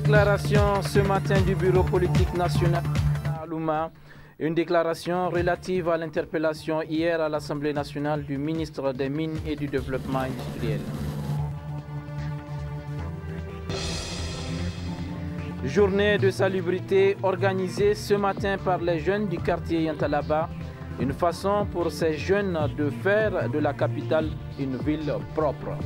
Déclaration ce matin du Bureau politique national à Louma. Une déclaration relative à l'interpellation hier à l'Assemblée nationale du ministre des Mines et du Développement industriel. Journée de salubrité organisée ce matin par les jeunes du quartier Yantalaba. Une façon pour ces jeunes de faire de la capitale une ville propre.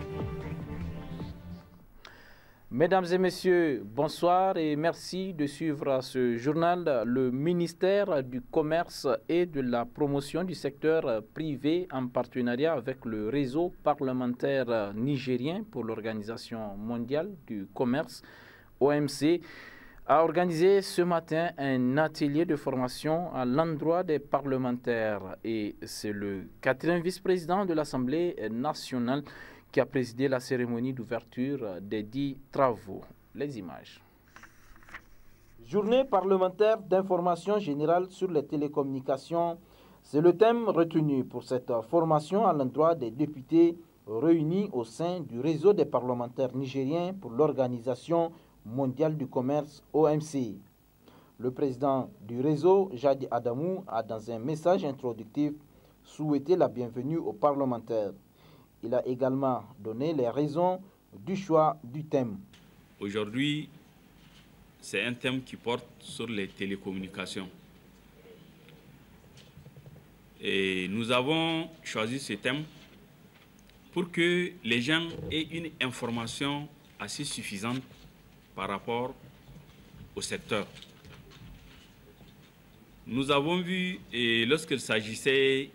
Mesdames et messieurs, bonsoir et merci de suivre ce journal. Le ministère du Commerce et de la promotion du secteur privé en partenariat avec le réseau parlementaire nigérien pour l'Organisation mondiale du commerce, OMC, a organisé ce matin un atelier de formation à l'endroit des parlementaires. Et c'est le 4e vice-président de l'Assemblée nationale qui a présidé la cérémonie d'ouverture des 10 travaux. Les images. Journée parlementaire d'information générale sur les télécommunications, c'est le thème retenu pour cette formation à l'endroit des députés réunis au sein du réseau des parlementaires nigériens pour l'Organisation mondiale du commerce, OMC. Le président du réseau, Jadi Adamou, a dans un message introductif souhaité la bienvenue aux parlementaires. Il a également donné les raisons du choix du thème. Aujourd'hui, c'est un thème qui porte sur les télécommunications. Et nous avons choisi ce thème pour que les gens aient une information assez suffisante par rapport au secteur. Nous avons vu, lorsqu'il s'agissait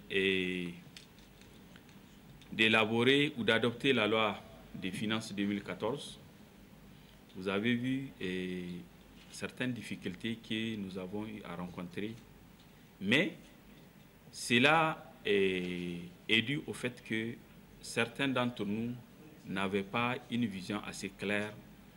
d'élaborer ou d'adopter la loi des finances 2014, vous avez vu certaines difficultés que nous avons eu à rencontrer, mais cela est dû au fait que certains d'entre nous n'avaient pas une vision assez claire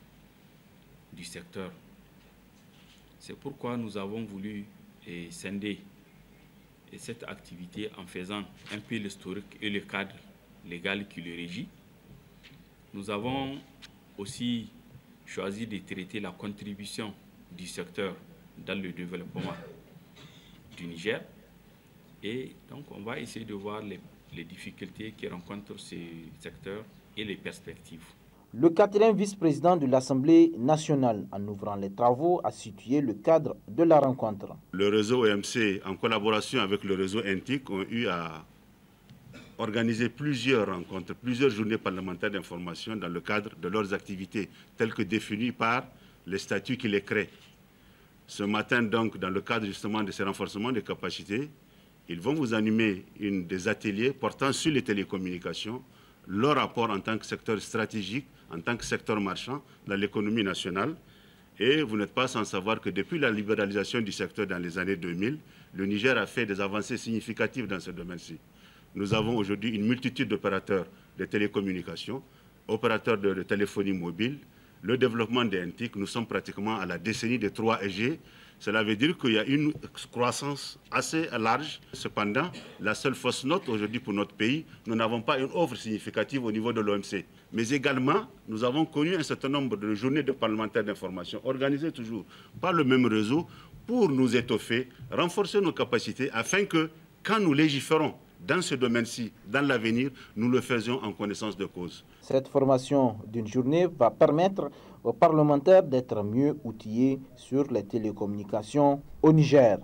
du secteur. C'est pourquoi nous avons voulu scinder cette activité en faisant un peu l'historique et le cadre légal qui le régit. Nous avons aussi choisi de traiter la contribution du secteur dans le développement du Niger. Et donc, on va essayer de voir les difficultés que rencontre ce secteur et les perspectives. Le 4e vice-président de l'Assemblée nationale, en ouvrant les travaux, a situé le cadre de la rencontre. Le réseau OMC, en collaboration avec le réseau NTIC, ont eu à organiser plusieurs rencontres, plusieurs journées parlementaires d'information dans le cadre de leurs activités, telles que définies par les statuts qui les créent. Ce matin, donc, dans le cadre justement de ces renforcements de capacités, ils vont vous animer des ateliers portant sur les télécommunications, leur rapport en tant que secteur stratégique, en tant que secteur marchand dans l'économie nationale. Et vous n'êtes pas sans savoir que depuis la libéralisation du secteur dans les années 2000, le Niger a fait des avancées significatives dans ce domaine-ci. Nous avons aujourd'hui une multitude d'opérateurs de télécommunications, opérateurs de téléphonie mobile, le développement des NTIC. Nous sommes pratiquement à la décennie des 3G. Cela veut dire qu'il y a une croissance assez large. Cependant, la seule fausse note aujourd'hui pour notre pays, nous n'avons pas une offre significative au niveau de l'OMC. Mais également, nous avons connu un certain nombre de journées de parlementaires d'information organisées toujours par le même réseau pour nous étoffer, renforcer nos capacités afin que, quand nous légiférons dans ce domaine-ci, dans l'avenir, nous le faisions en connaissance de cause. Cette formation d'une journée va permettre aux parlementaires d'être mieux outillés sur les télécommunications au Niger.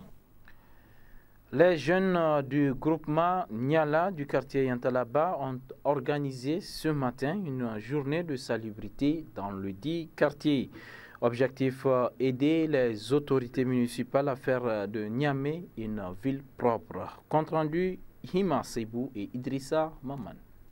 Les jeunes du groupement Niala du quartier Yantalaba ont organisé ce matin une journée de salubrité dans le dit quartier. Objectif, aider les autorités municipales à faire de Niamey une ville propre. Compte rendu, Hima Sebou et Idrissa Maman.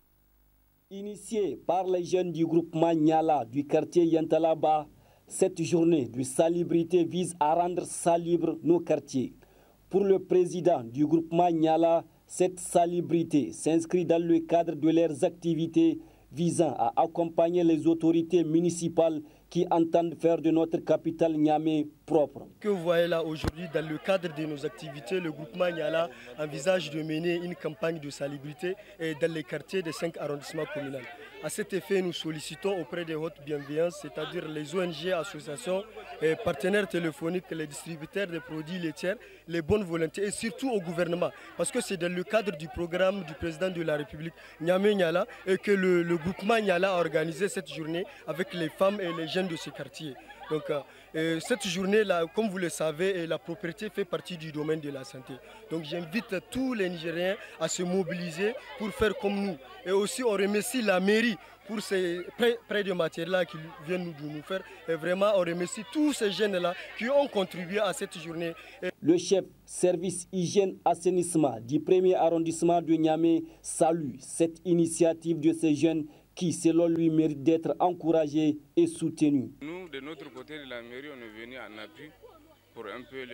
Initiée par les jeunes du groupement Niala du quartier Yantalaba, cette journée de salubrité vise à rendre salubres nos quartiers. Pour le président du groupement Niala, cette salubrité s'inscrit dans le cadre de leurs activités visant à accompagner les autorités municipales qui entendent faire de notre capitale Niamey propre. Que vous voyez là aujourd'hui, dans le cadre de nos activités, le groupement Niala envisage de mener une campagne de salubrité dans les quartiers des 5 arrondissements communaux. À cet effet, nous sollicitons auprès des hautes bienveillances, c'est-à-dire les ONG, associations, partenaires téléphoniques, les distributeurs de produits laitiers, les bonnes volontés et surtout au gouvernement. Parce que c'est dans le cadre du programme du président de la République, Niamey Niala, et que le groupement Niala a organisé cette journée avec les femmes et les jeunes de ces quartiers. Donc, cette journée-là, comme vous le savez, la propriété fait partie du domaine de la santé. Donc j'invite tous les Nigériens à se mobiliser pour faire comme nous. Et aussi on remercie la mairie pour ces prêts de matière-là qu'ils viennent de nous faire. Et vraiment on remercie tous ces jeunes-là qui ont contribué à cette journée. Le chef service hygiène assainissement du 1er arrondissement de Niamey salue cette initiative de ces jeunes qui, selon lui, mérite d'être encouragé et soutenu. Nous, de notre côté de la mairie, on est venu en appui pour un peu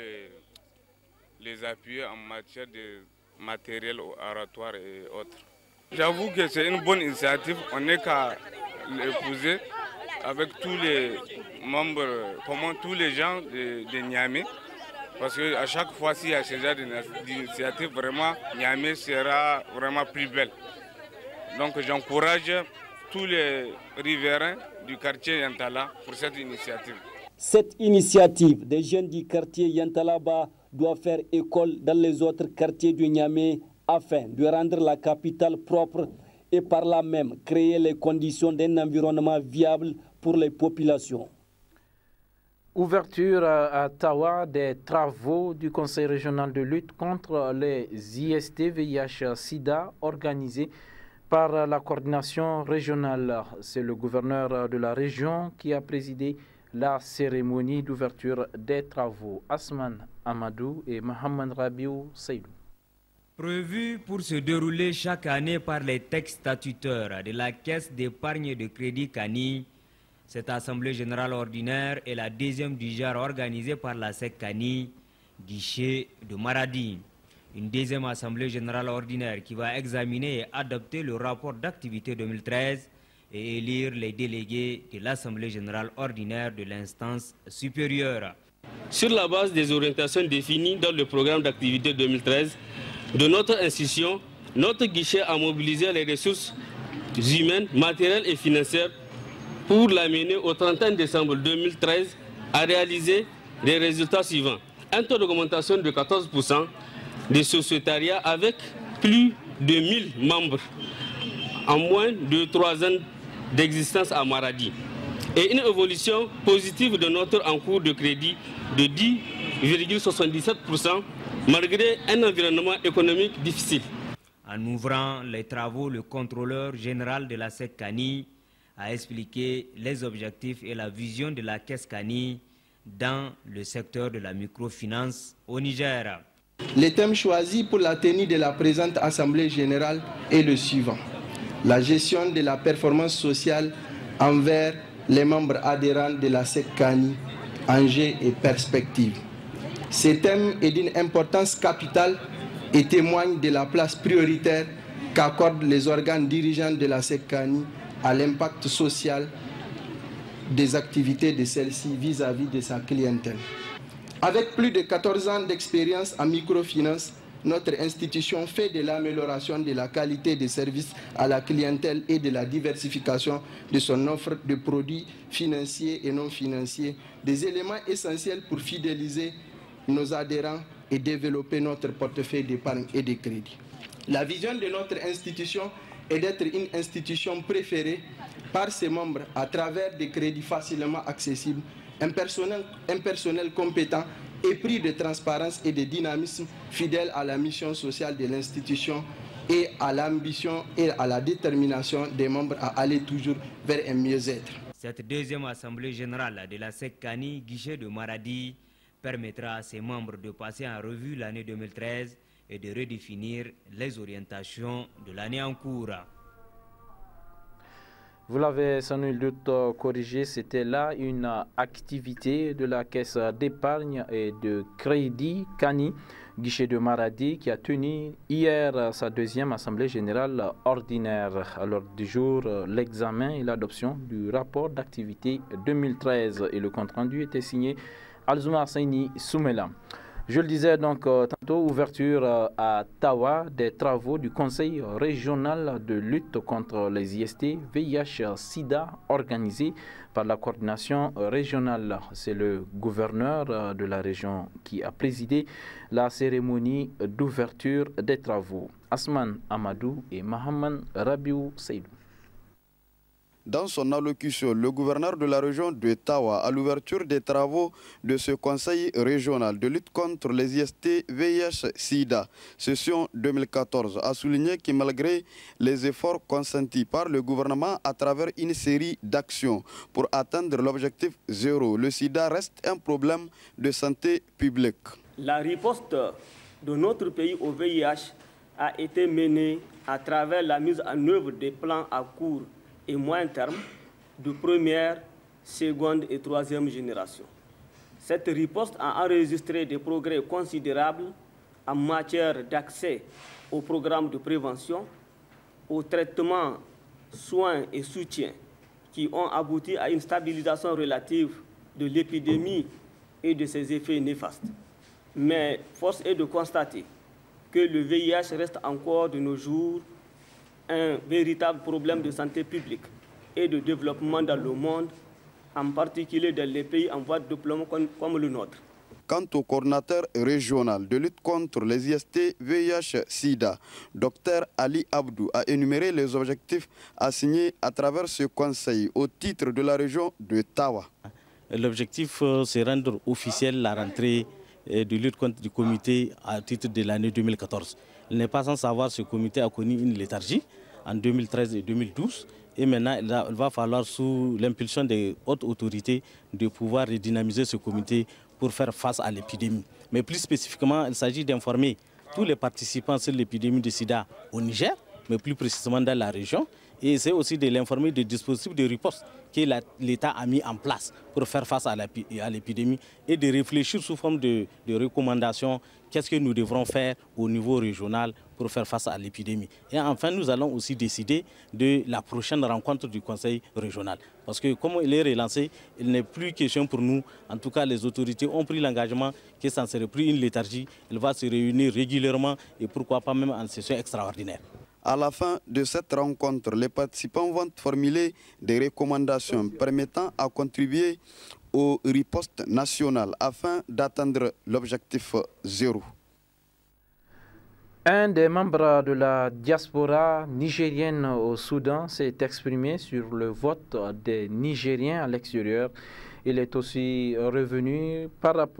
les appuyer en matière de matériel oratoire et autres. J'avoue que c'est une bonne initiative, on n'est qu'à l'épouser avec tous les membres, tous les gens de Niamey. Parce qu'à chaque fois, s'il y a ce genre d'initiative, vraiment, Niamey sera vraiment plus belle. Donc j'encourage tous les riverains du quartier Yantala pour cette initiative. Cette initiative des jeunes du quartier Yantalaba doit faire école dans les autres quartiers de Niamey afin de rendre la capitale propre et par là même créer les conditions d'un environnement viable pour les populations. Ouverture à Tawa des travaux du Conseil régional de lutte contre les IST, VIH, SIDA organisés par la coordination régionale. C'est le gouverneur de la région qui a présidé la cérémonie d'ouverture des travaux. Asman Amadou et Mohamed Rabiou Seydou. Prévu pour se dérouler chaque année par les textes statutaires de la Caisse d'épargne de crédit CANI, cette assemblée générale ordinaire est la deuxième du genre organisée par la SEC CANI, guichet de Maradi. Une deuxième assemblée générale ordinaire qui va examiner et adopter le rapport d'activité 2013 et élire les délégués de l'assemblée générale ordinaire de l'instance supérieure. Sur la base des orientations définies dans le programme d'activité 2013 de notre institution, notre guichet a mobilisé les ressources humaines, matérielles et financières pour l'amener au 31 décembre 2013 à réaliser les résultats suivants. Un taux d'augmentation de 14%, de sociétariat avec plus de 1000 membres en moins de 3 ans d'existence à Maradi et une évolution positive de notre encours de crédit de 10,77% malgré un environnement économique difficile. En ouvrant les travaux, le contrôleur général de la SEC CANI a expliqué les objectifs et la vision de la Caisse CANI dans le secteur de la microfinance au Niger. Le thème choisi pour la tenue de la présente Assemblée générale est le suivant: la gestion de la performance sociale envers les membres adhérents de la SEC CANI, enjeux et perspectives. Ce thème est d'une importance capitale et témoigne de la place prioritaire qu'accordent les organes dirigeants de la SEC CANI à l'impact social des activités de celle-ci vis-à-vis de sa clientèle. Avec plus de 14 ans d'expérience en microfinance, notre institution fait de l'amélioration de la qualité des services à la clientèle et de la diversification de son offre de produits financiers et non financiers des éléments essentiels pour fidéliser nos adhérents et développer notre portefeuille d'épargne et de crédit. La vision de notre institution est d'être une institution préférée par ses membres à travers des crédits facilement accessibles, un personnel compétent, épris de transparence et de dynamisme, fidèle à la mission sociale de l'institution et à l'ambition et à la détermination des membres à aller toujours vers un mieux-être. Cette deuxième assemblée générale de la SEC CANI, guichet de Maradi, permettra à ses membres de passer en revue l'année 2013 et de redéfinir les orientations de l'année en cours. Vous l'avez sans nul doute corrigé, c'était là une activité de la Caisse d'épargne et de crédit CANI, guichet de Maradi, qui a tenu hier sa deuxième assemblée générale ordinaire. À l'ordre du jour, l'examen et l'adoption du rapport d'activité 2013 et le compte-rendu était signé Alzouma Saini Soumela. Je le disais donc tantôt, ouverture à Tawa des travaux du Conseil régional de lutte contre les IST, VIH, SIDA, organisés par la coordination régionale. C'est le gouverneur de la région qui a présidé la cérémonie d'ouverture des travaux. Asman Amadou et Mahaman Rabiou Seydou. Dans son allocution, le gouverneur de la région de Tawa, à l'ouverture des travaux de ce conseil régional de lutte contre les IST, VIH, SIDA, session 2014, a souligné que malgré les efforts consentis par le gouvernement à travers une série d'actions pour atteindre l'objectif zéro, le SIDA reste un problème de santé publique. La riposte de notre pays au VIH a été menée à travers la mise en œuvre des plans à court et moyen terme de première, seconde et troisième génération. Cette riposte a enregistré des progrès considérables en matière d'accès aux programmes de prévention, aux traitements, soins et soutien qui ont abouti à une stabilisation relative de l'épidémie et de ses effets néfastes. Mais force est de constater que le VIH reste encore de nos jours un véritable problème de santé publique et de développement dans le monde, en particulier dans les pays en voie de développement comme le nôtre. Quant au coordinateur régional de lutte contre les IST, VIH, SIDA, Dr Ali Abdou, a énuméré les objectifs assignés à travers ce conseil au titre de la région de Tawa. L'objectif, c'est rendre officielle la rentrée de lutte contre du comité à titre de l'année 2014. Il n'est pas sans savoir que ce comité a connu une léthargie en 2013 et 2012. Et maintenant, il va falloir, sous l'impulsion des hautes autorités, de pouvoir redynamiser ce comité pour faire face à l'épidémie. Mais plus spécifiquement, il s'agit d'informer tous les participants sur l'épidémie de sida au Niger, mais plus précisément dans la région. Et c'est aussi de l'informer des dispositifs de riposte que l'État a mis en place pour faire face à l'épidémie et de réfléchir sous forme de recommandations qu'est-ce que nous devrons faire au niveau régional pour faire face à l'épidémie. Et enfin, nous allons aussi décider de la prochaine rencontre du Conseil régional. Parce que comme il est relancé, il n'est plus question pour nous, en tout cas les autorités ont pris l'engagement que ça ne serait plus une léthargie, il va se réunir régulièrement et pourquoi pas même en session extraordinaire. À la fin de cette rencontre, les participants vont formuler des recommandations permettant à contribuer aux ripostes nationales afin d'atteindre l'objectif zéro. Un des membres de la diaspora nigérienne au Soudan s'est exprimé sur le vote des Nigériens à l'extérieur. Il est aussi revenu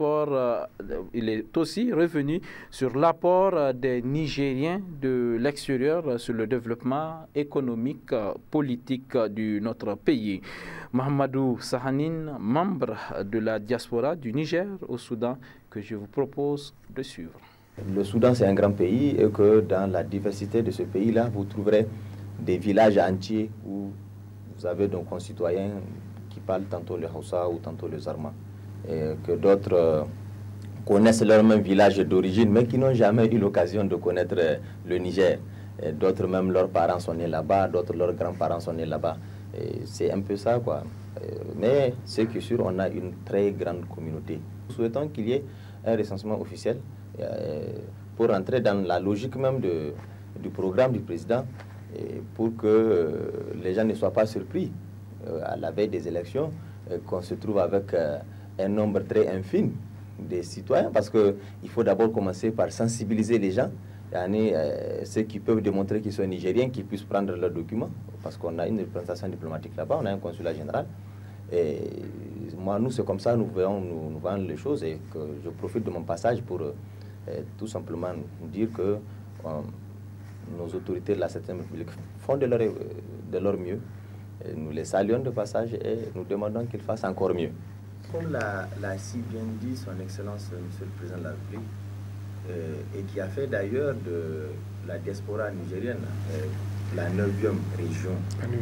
sur l'apport des Nigériens de l'extérieur sur le développement économique, politique de notre pays. Mohamedou Sahanin, membre de la diaspora du Niger au Soudan, que je vous propose de suivre. Le Soudan, c'est un grand pays et que dans la diversité de ce pays-là, vous trouverez des villages entiers où vous avez donc concitoyens qui parlent tantôt le Hausa ou tantôt le Zarma, et que d'autres connaissent leur même village d'origine, mais qui n'ont jamais eu l'occasion de connaître le Niger. D'autres même, leurs parents sont nés là-bas, d'autres, leurs grands-parents sont nés là-bas. C'est un peu ça, quoi. Mais ce qui est sûr, on a une très grande communauté. Nous souhaitons qu'il y ait un recensement officiel pour entrer dans la logique même du programme du président, et pour que les gens ne soient pas surpris à la veille des élections, qu'on se trouve avec un nombre très infime de citoyens, parce qu'il faut d'abord commencer par sensibiliser les gens, ceux qui peuvent démontrer qu'ils sont nigériens, qu'ils puissent prendre leurs documents, parce qu'on a une représentation diplomatique là-bas, on a un consulat général. Et moi, nous, c'est comme ça, nous voyons les choses, et que je profite de mon passage pour tout simplement nous dire que nos autorités de la 7e République font de leur mieux. Et nous les saluons de passage et nous demandons qu'ils fassent encore mieux. Comme l'a si bien dit son Excellence Monsieur le Président de la République, et qui a fait d'ailleurs de la diaspora nigérienne la 9e région.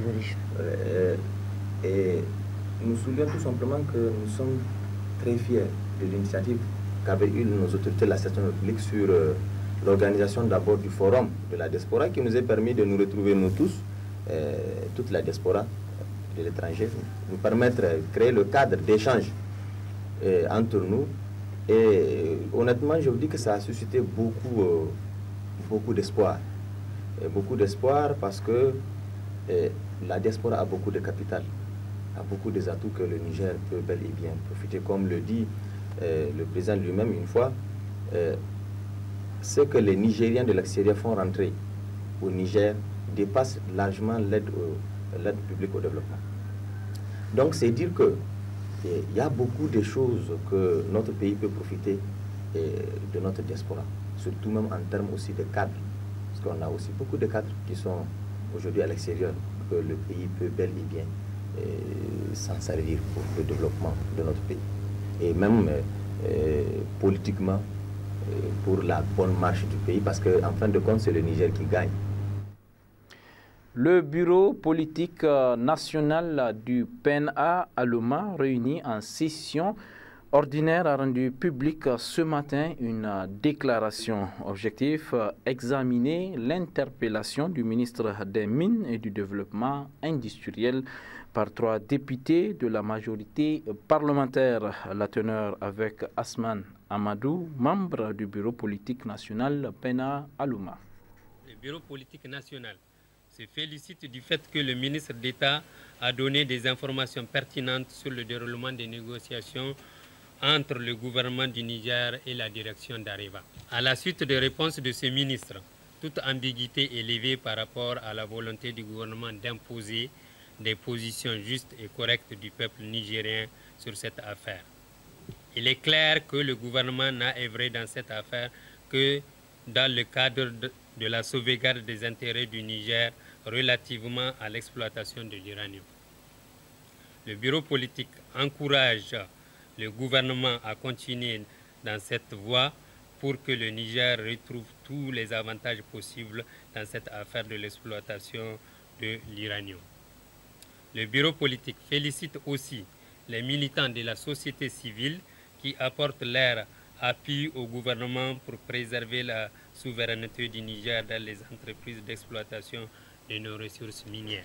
Et nous soulignons tout simplement que nous sommes très fiers de l'initiative qu'avaient eu nos autorités de la 7e République sur l'organisation d'abord du forum de la diaspora qui nous a permis de nous retrouver nous tous, toute la diaspora de l'étranger, nous permettre de créer le cadre d'échange entre nous. Et honnêtement, je vous dis que ça a suscité beaucoup d'espoir. Beaucoup d'espoir parce que la diaspora a beaucoup de capital, a beaucoup des atouts que le Niger peut bel et bien profiter. Comme le dit le président lui-même une fois, ce que les Nigériens de l'extérieur font rentrer au Niger dépasse largement l'aide publique au développement. Donc c'est dire que il y a beaucoup de choses que notre pays peut profiter de notre diaspora, surtout même en termes aussi de cadres, parce qu'on a aussi beaucoup de cadres qui sont aujourd'hui à l'extérieur, que le pays peut bel et bien s'en servir pour le développement de notre pays. Et même politiquement, pour la bonne marche du pays, parce qu'en fin de compte, c'est le Niger qui gagne. Le bureau politique national du PNA à Loma, réuni en session ordinaire, a rendu public ce matin une déclaration. Objectif, examiner l'interpellation du ministre des Mines et du Développement industriel par 3 députés de la majorité parlementaire. La teneur avec Asman Amadou, membre du bureau politique national PNA à Loma. Le bureau politique national se félicite du fait que le ministre d'État a donné des informations pertinentes sur le déroulement des négociations entre le gouvernement du Niger et la direction d'Areva. À la suite des réponses de ce ministre, toute ambiguïté est levée par rapport à la volonté du gouvernement d'imposer des positions justes et correctes du peuple nigérien sur cette affaire. Il est clair que le gouvernement n'a œuvré dans cette affaire que dans le cadre de la sauvegarde des intérêts du Niger relativement à l'exploitation de l'uranium. Le bureau politique encourage le gouvernement à continuer dans cette voie pour que le Niger retrouve tous les avantages possibles dans cette affaire de l'exploitation de l'uranium. Le bureau politique félicite aussi les militants de la société civile qui apportent leur appui au gouvernement pour préserver la souveraineté du Niger dans les entreprises d'exploitation de nos ressources minières.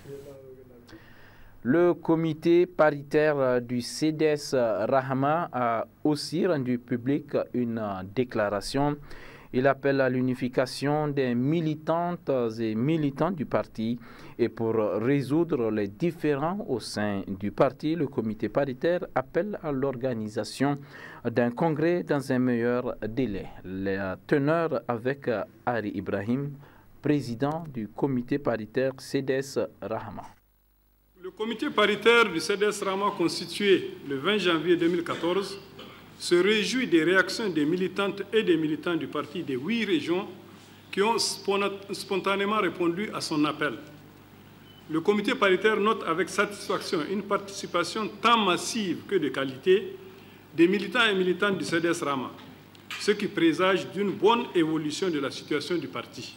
Le comité paritaire du CDS Rahama a aussi rendu public une déclaration. Il appelle à l'unification des militantes et militants du parti et pour résoudre les différends au sein du parti, le comité paritaire appelle à l'organisation d'un congrès dans un meilleur délai. La teneur avec Ari Ibrahim, président du comité paritaire CDS Rahama. Le comité paritaire du CDS Rahama constitué le 20 janvier 2014 se réjouit des réactions des militantes et des militants du parti des 8 régions qui ont spontanément répondu à son appel. Le comité paritaire note avec satisfaction une participation tant massive que de qualité des militants et militantes du CDS Rahama, ce qui présage d'une bonne évolution de la situation du parti.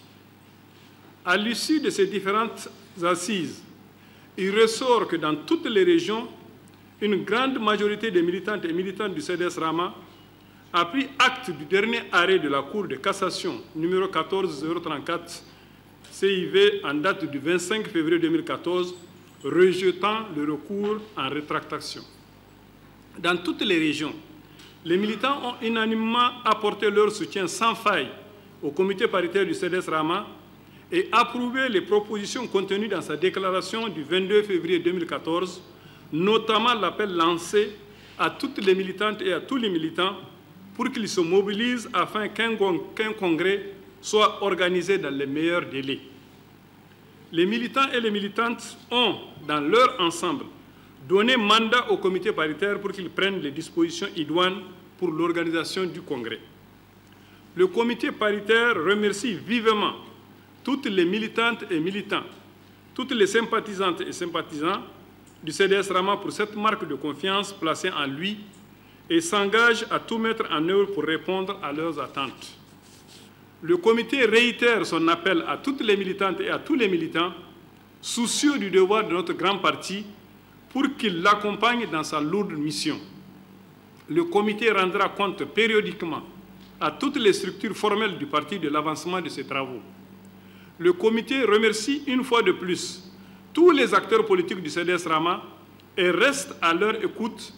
À l'issue de ces différentes assises, il ressort que dans toutes les régions, une grande majorité des militantes et militants du CDS Rahama a pris acte du dernier arrêt de la Cour de cassation numéro 14034 CIV en date du 25 février 2014, rejetant le recours en rétractation. Dans toutes les régions, les militants ont unanimement apporté leur soutien sans faille au comité paritaire du CDS Rahama et approuvé les propositions contenues dans sa déclaration du 22 février 2014, notamment l'appel lancé à toutes les militantes et à tous les militants pour qu'ils se mobilisent afin qu'un congrès soit organisé dans les meilleurs délais. Les militants et les militantes ont, dans leur ensemble, donné mandat au comité paritaire pour qu'il prenne les dispositions idoines pour l'organisation du congrès. Le comité paritaire remercie vivement toutes les militantes et militants, toutes les sympathisantes et sympathisants du CDS Rahama pour cette marque de confiance placée en lui et s'engage à tout mettre en œuvre pour répondre à leurs attentes. Le comité réitère son appel à toutes les militantes et à tous les militants, soucieux du devoir de notre grand parti, pour qu'ils l'accompagnent dans sa lourde mission. Le comité rendra compte périodiquement à toutes les structures formelles du parti de l'avancement de ses travaux. Le comité remercie une fois de plus tous les acteurs politiques du CDS Rahama et reste à leur écoute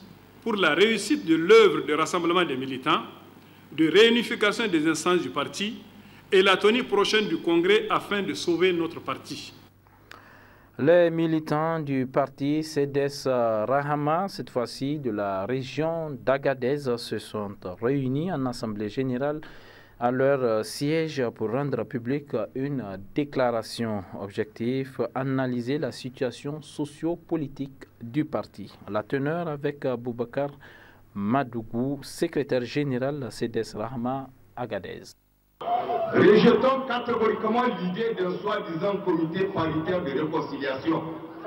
pour la réussite de l'œuvre de rassemblement des militants, de réunification des instances du parti et la tenue prochaine du congrès afin de sauver notre parti. Les militants du parti CDS Rahama, cette fois-ci de la région d'Agadez, se sont réunis en assemblée générale à leur siège pour rendre publique une déclaration. Objectif, analyser la situation socio-politique du parti. La teneur avec Boubacar Madougou, secrétaire général CDS Rahama Agadez. Rejetons catégoriquement l'idée d'un soi-disant comité paritaire de réconciliation.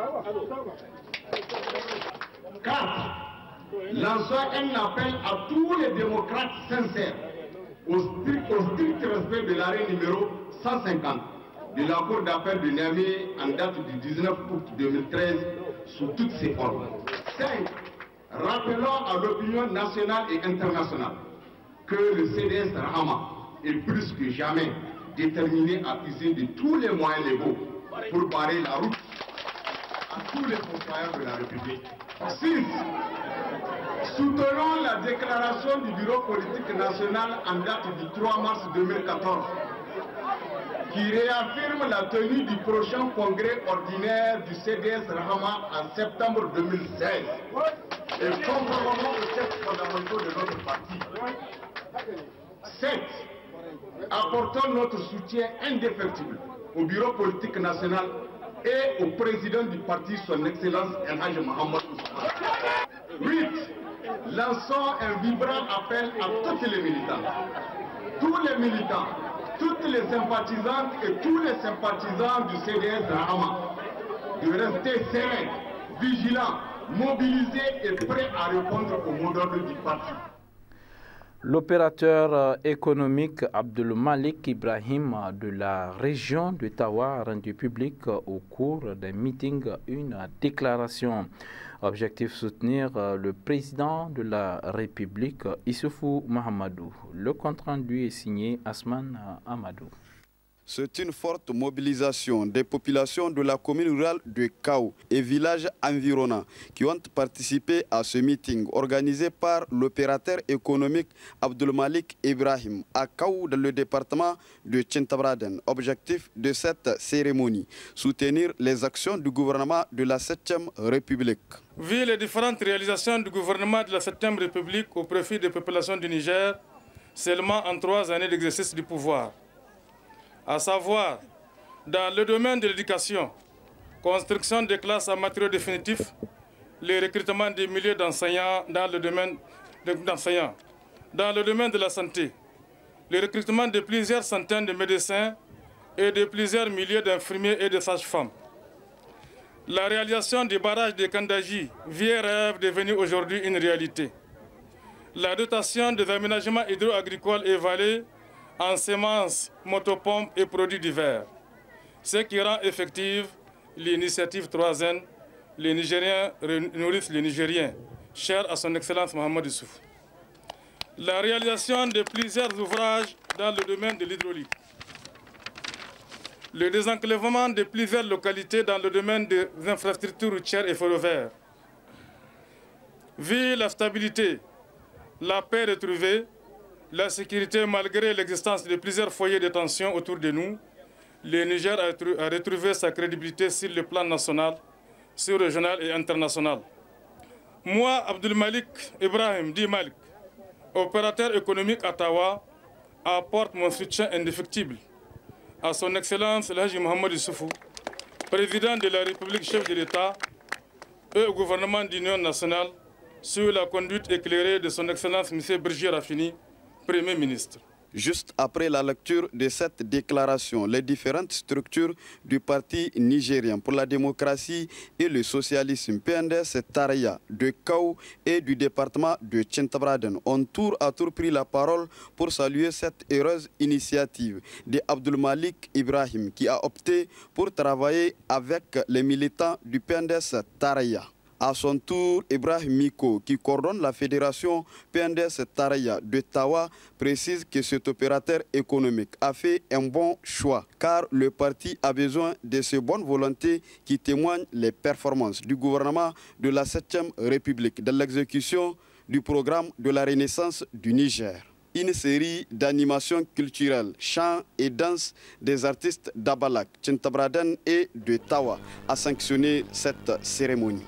4. Lançons un appel à tous les démocrates sincères au strict respect de l'arrêt numéro 150 de la Cour d'appel de Niamey en date du 19 août 2013 sous toutes ses formes. 5. Rappelons à l'opinion nationale et internationale que le CDS Rahama est plus que jamais déterminé à user de tous les moyens légaux pour barrer la route à tous les citoyens de la République. 6. Soutenons la déclaration du Bureau politique national en date du 3 mars 2014 qui réaffirme la tenue du prochain congrès ordinaire du CDS Rahama en septembre 2016 et conformément aux textes fondamentaux de notre parti. 7. Apportons notre soutien indéfectible au Bureau politique national et au président du parti, son Excellence El Hadj Mohamed Ousmane. 8. Lançons un vibrant appel à tous les militants, toutes les sympathisantes et tous les sympathisants du CDS Rahama de rester sereins, vigilants, mobilisés et prêts à répondre au mot d'ordre du parti. L'opérateur économique Abdul Malik Ibrahim de la région de Tawa a rendu public au cours d'un meeting une déclaration. Objectif, soutenir le président de la République, Issoufou Mahamadou. Le compte-rendu est signé Asman Amadou. C'est une forte mobilisation des populations de la commune rurale de Kao et villages environnants qui ont participé à ce meeting organisé par l'opérateur économique Abdul Malik Ibrahim à Kao dans le département de Tchintabraden. Objectif de cette cérémonie, soutenir les actions du gouvernement de la 7e République. Vu les différentes réalisations du gouvernement de la 7e République au profit des populations du Niger, seulement en 3 années d'exercice du pouvoir, à savoir dans le domaine de l'éducation, construction des classes en matériaux définitifs, le recrutement des milliers d'enseignants dans le domaine de la santé, le recrutement de plusieurs centaines de médecins et de plusieurs milliers d'infirmiers et de sages-femmes. La réalisation du barrage de Kandaji, vieux rêve devenu aujourd'hui une réalité. La dotation des aménagements hydro-agricoles et vallées en semences, motopompes et produits divers. Ce qui rend effective l'initiative 3N, les Nigériens nourrissent les Nigériens, cher à son Excellence Mohamed Issoufou. La réalisation de plusieurs ouvrages dans le domaine de l'hydraulique. Le désenclavement de plusieurs localités dans le domaine des infrastructures routières et ferroviaires. Vu la stabilité, la paix retrouvée, la sécurité malgré l'existence de plusieurs foyers de tension autour de nous, le Niger a retrouvé sa crédibilité sur le plan national, sous-régional et international. Moi, Abdul Malik Ibrahim, dit Malik, opérateur économique à Tawa, apporte mon soutien indéfectible à son Excellence El Hadj Mohamed Issoufou, président de la République, chef de l'État, et au gouvernement d'union nationale, sur la conduite éclairée de son Excellence M. Brigier Rafini, Premier ministre. Juste après la lecture de cette déclaration, les différentes structures du Parti nigérien pour la démocratie et le socialisme, PNDS Taraya, de Kao et du département de Tchintabraden ont tour à tour pris la parole pour saluer cette heureuse initiative de Abdul Malik Ibrahim qui a opté pour travailler avec les militants du PNDS Taraya. À son tour, Ibrahim Miko, qui coordonne la fédération PNDS Taraya de Tawa, précise que cet opérateur économique a fait un bon choix, car le parti a besoin de ces bonnes volontés qui témoignent les performances du gouvernement de la 7e République dans l'exécution du programme de la Renaissance du Niger. Une série d'animations culturelles, chants et danses des artistes d'Abalak, Tchintabradan et de Tawa a sanctionné cette cérémonie.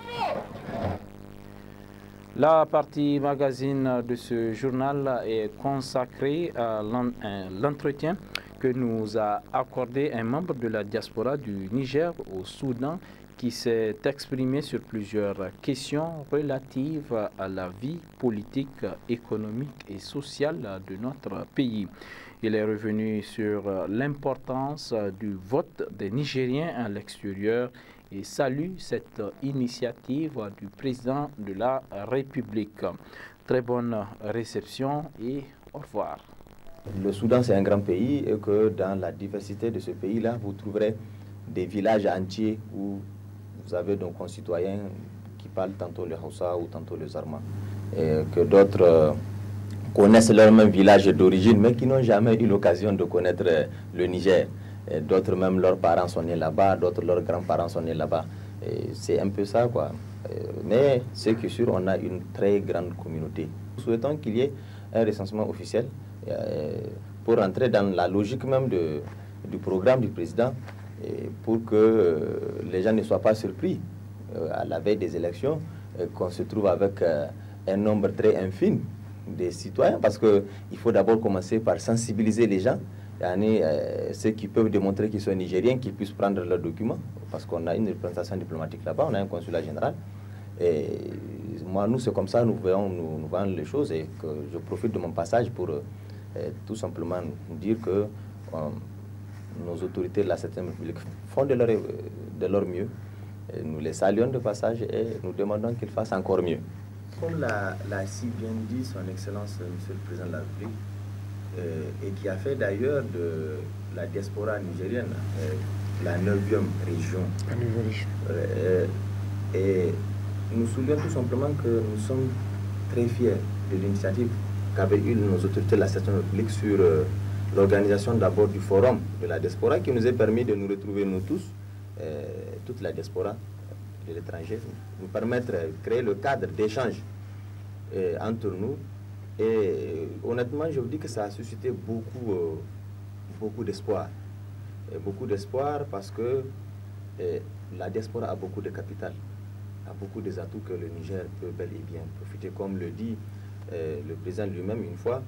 La partie magazine de ce journal est consacrée à l'entretien que nous a accordé un membre de la diaspora du Niger au Soudan qui s'est exprimé sur plusieurs questions relatives à la vie politique, économique et sociale de notre pays. Il est revenu sur l'importance du vote des Nigériens à l'extérieur et salue cette initiative du président de la République. Très bonne réception et au revoir. Le Soudan, c'est un grand pays et que dans la diversité de ce pays-là, vous trouverez des villages entiers où vous avez donc concitoyens qui parlent tantôt le Hausa ou tantôt le Zarma. Et que d'autres connaissent leur même village d'origine, mais qui n'ont jamais eu l'occasion de connaître le Niger. D'autres même, leurs parents sont nés là-bas, d'autres, leurs grands-parents sont nés là-bas. C'est un peu ça, quoi. Mais c'est que sûr, on a une très grande communauté. Nous souhaitons qu'il y ait un recensement officiel pour entrer dans la logique même du programme du président, pour que les gens ne soient pas surpris à la veille des élections, qu'on se trouve avec un nombre très infime des citoyens, parce qu'il faut d'abord commencer par sensibiliser les gens, ceux qui peuvent démontrer qu'ils sont nigériens, qu'ils puissent prendre leurs documents, parce qu'on a une représentation diplomatique là-bas, on a un consulat général. Et moi, nous, c'est comme ça, nous voyons les choses, et que je profite de mon passage pour tout simplement dire que nos autorités de la 7e République font de leur mieux. Et nous les saluons de passage et nous demandons qu'ils fassent encore mieux. Comme l'a si bien dit son Excellence Monsieur le Président de la République, et qui a fait d'ailleurs de la diaspora nigérienne la 9e région. Et nous soulignons tout simplement que nous sommes très fiers de l'initiative qu'avaient eu nos autorités de la 7e République sur l'organisation d'abord du forum de la diaspora qui nous a permis de nous retrouver nous tous, toute la diaspora de l'étranger, nous permettre de créer le cadre d'échange entre nous. Et honnêtement, je vous dis que ça a suscité beaucoup d'espoir. Beaucoup d'espoir parce que la diaspora a beaucoup de capital, a beaucoup des atouts que le Niger peut bel et bien profiter. Comme le dit le président lui-même une fois,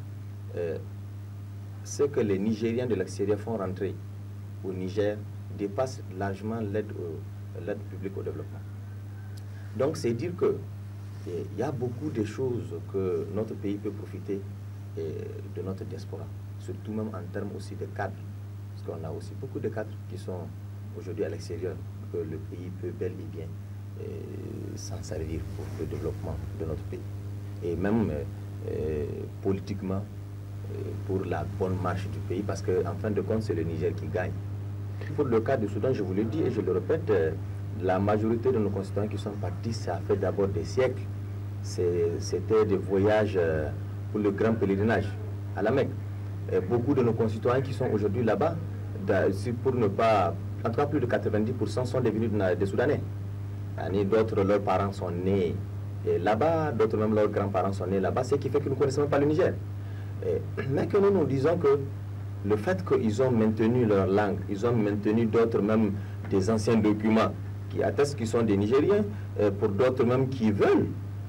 ce que les Nigériens de l'extérieur font rentrer au Niger dépasse largement l'aide publique au développement. Donc c'est dire que il y a beaucoup de choses que notre pays peut profiter de notre diaspora, surtout même en termes aussi de cadres, parce qu'on a aussi beaucoup de cadres qui sont aujourd'hui à l'extérieur, que le pays peut bel et bien s'en servir pour le développement de notre pays. Et même politiquement, pour la bonne marche du pays, parce qu'en fin de compte, c'est le Niger qui gagne. Pour le cas du Soudan, je vous le dis et je le répète, la majorité de nos concitoyens qui sont partis, ça a fait d'abord des siècles. C'était des voyages pour le grand pèlerinage à la Mecque. Et beaucoup de nos concitoyens qui sont aujourd'hui là-bas, pour ne pas... En tout cas, plus de 90% sont devenus des Soudanais. D'autres, leurs parents sont nés là-bas, d'autres même leurs grands-parents sont nés là-bas, ce qui fait que nous ne connaissons pas le Niger. Mais que nous disons que le fait qu'ils ont maintenu leur langue, ils ont maintenu d'autres même des anciens documents qui attestent qu'ils sont des Nigériens, pour d'autres même qui veulent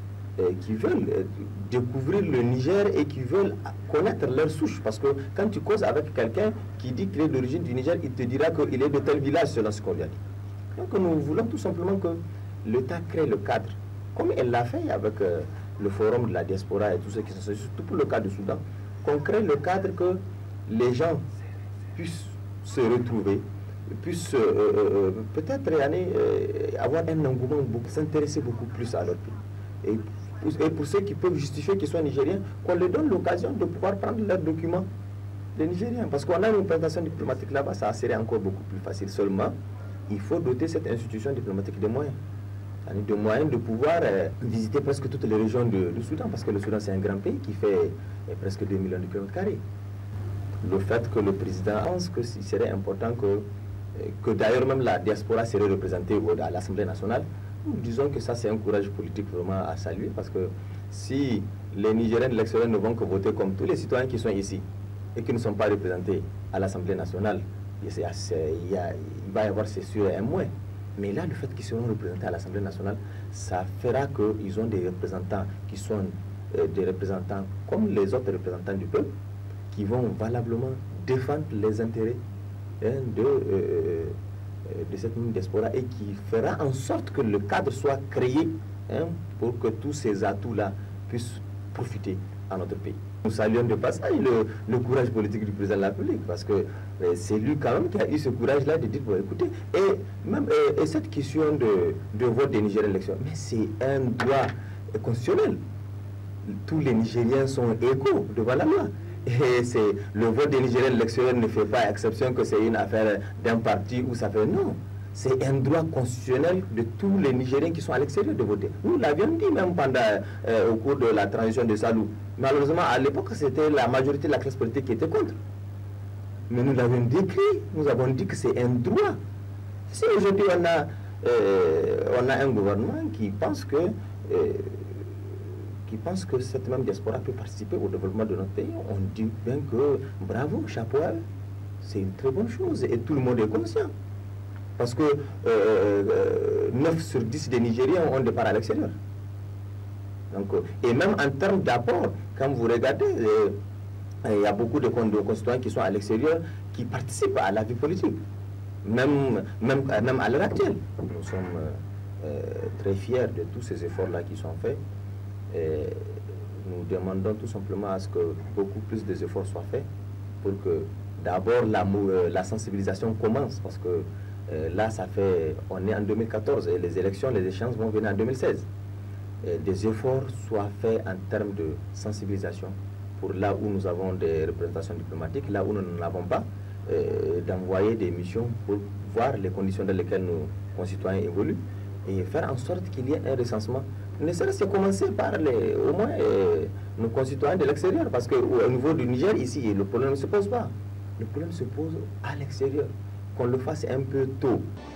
découvrir le Niger et qui veulent connaître leur souche. Parce que quand tu causes avec quelqu'un qui dit qu'il est d'origine du Niger, il te dira qu'il est de tel village selon ce qu'on lui a dit. Donc nous voulons tout simplement que l'État crée le cadre, comme elle l'a fait avec le forum de la diaspora et tout ce qui se fait, surtout pour le cas du Soudan, qu'on crée le cadre que les gens puissent se retrouver, puissent peut-être avoir un engouement, s'intéresser beaucoup plus à leur pays. Et pour ceux qui peuvent justifier qu'ils soient nigériens, qu'on leur donne l'occasion de pouvoir prendre leurs documents des Nigériens. Parce qu'on a une représentation diplomatique là-bas, ça serait encore beaucoup plus facile. Seulement, il faut doter cette institution diplomatique de moyens. De moyens de pouvoir visiter presque toutes les régions du Soudan, parce que le Soudan c'est un grand pays qui fait presque 2 millions de kilomètres carrés. Le fait que le président pense que il serait important que d'ailleurs même la diaspora serait représentée à l'Assemblée nationale, nous disons que ça c'est un courage politique vraiment à saluer, parce que si les Nigériens de l'extérieur ne vont que voter comme tous les citoyens qui sont ici et qui ne sont pas représentés à l'Assemblée nationale, il va y avoir, c'est sûr, un moins. Mais là, le fait qu'ils seront représentés à l'Assemblée nationale, ça fera qu'ils ont des représentants qui sont des représentants comme les autres représentants du peuple, qui vont valablement défendre les intérêts de cette diaspora et qui fera en sorte que le cadre soit créé pour que tous ces atouts-là puissent profiter à notre pays. Nous saluons de passage le courage politique du président de la République, parce que c'est lui quand même qui a eu ce courage-là de dire, bon, écoutez, et cette question de vote des Nigériens élections, mais c'est un droit constitutionnel. Tous les Nigériens sont égaux devant la loi. Et le vote des Nigériens élections ne fait pas exception que c'est une affaire d'un parti où ça fait non. C'est un droit constitutionnel de tous les Nigériens qui sont à l'extérieur de voter. Nous l'avions dit même au cours de la transition de Salou. Malheureusement, à l'époque, c'était la majorité de la classe politique qui était contre. Mais nous l'avons décrit, nous avons dit que c'est un droit. Si aujourd'hui on a un gouvernement qui pense que cette même diaspora peut participer au développement de notre pays, on dit bien que bravo, chapeau à eux. C'est une très bonne chose et tout le monde est conscient. Parce que 9 sur 10 des Nigériens ont des parts à l'extérieur. Et même en termes d'apport, quand vous regardez, il y a beaucoup de concitoyens qui sont à l'extérieur qui participent à la vie politique, même à l'heure actuelle. Nous sommes très fiers de tous ces efforts-là qui sont faits. Et nous demandons tout simplement à ce que beaucoup plus d'efforts soient faits pour que d'abord la sensibilisation commence, parce que là, on est en 2014 et les élections, les échéances vont venir en 2016. Et des efforts soient faits en termes de sensibilisation pour là où nous avons des représentations diplomatiques, là où nous n'en avons pas, d'envoyer des missions pour voir les conditions dans lesquelles nos concitoyens évoluent et faire en sorte qu'il y ait un recensement. Ne serait-ce que commencer par au moins nos concitoyens de l'extérieur, parce qu'au niveau du Niger, ici, le problème ne se pose pas. Le problème se pose à l'extérieur. Qu'on le fasse un peu tôt.